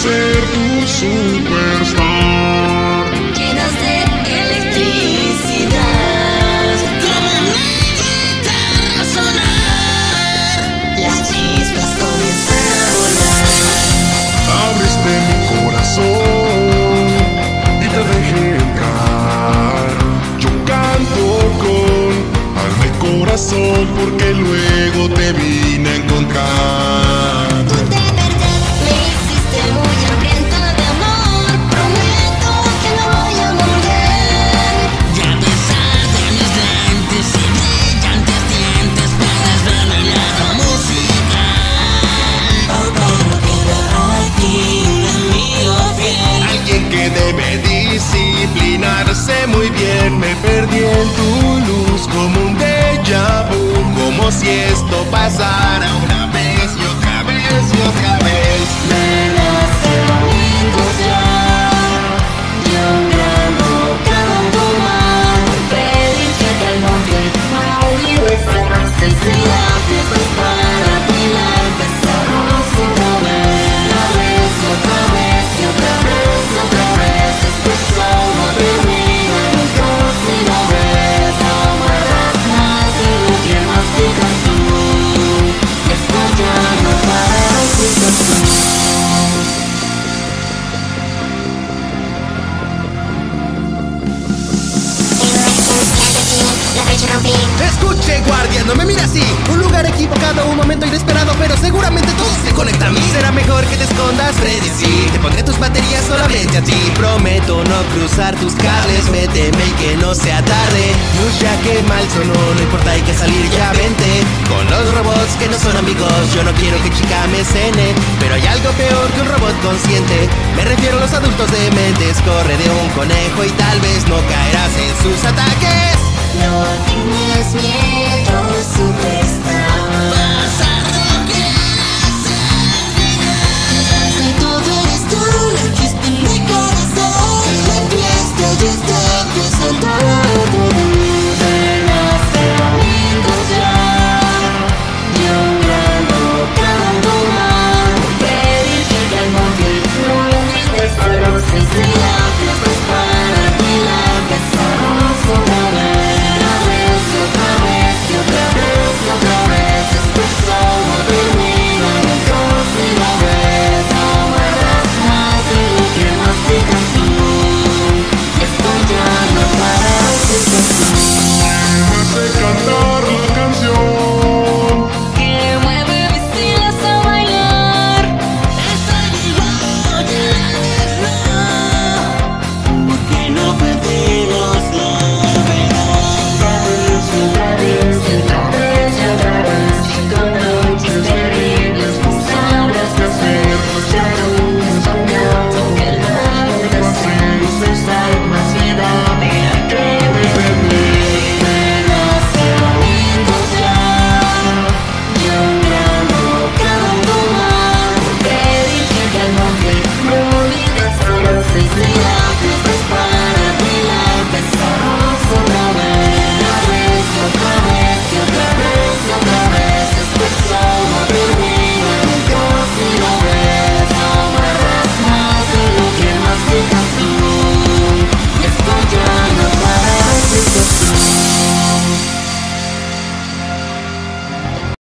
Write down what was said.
ser tu superstar. Llenas de electricidad, como una guitarra sonar, las chispas comienzan a volar. Abriste mi corazón y te dejé entrar. Yo canto con alma y corazón porque luego te vine a encontrar. Tú de verdad me hiciste muy hambrienta de amor. Prometo que no voy a morir. Y a pesar de mis lentes y brillantes dientes, puedes ver mi lado musical. Oh, pero queda aquí un amigo fiel, Alguien que debe disciplinarse muy bien. Me perdí en tu luz como un déjà vu, como si esto pasara una vez y otra vez y otra vez. me nace bonito ser de un gran bocado mar. Pedir que te monte y besarnos en silencio. Esto es para bailar, besarnos otra vez y otra vez y otra vez y otra vez. Esto es solo de mí, nunca si lo ves. Amarras más de lo que masticas tú. Esto ya no para si sos tú. Escuche, guardia, no me mire así. Un lugar equivocado, un momento inesperado, pero seguramente todo se conecta a mí. Será mejor que te escondas, Freddy, sí. Te pondré tus baterías solamente a ti. Prometo no cruzar tus cables, méteme y que no sea tarde. Ya que mal sonó, no importa, hay que salir, ya vente. Con los robots que no son amigos, yo no quiero que chica me cene. Pero hay algo peor que un robot consciente. Me refiero a los adultos dementes. Corre de un conejo y tal vez no caerás en sus ataques. No tienes miedo, super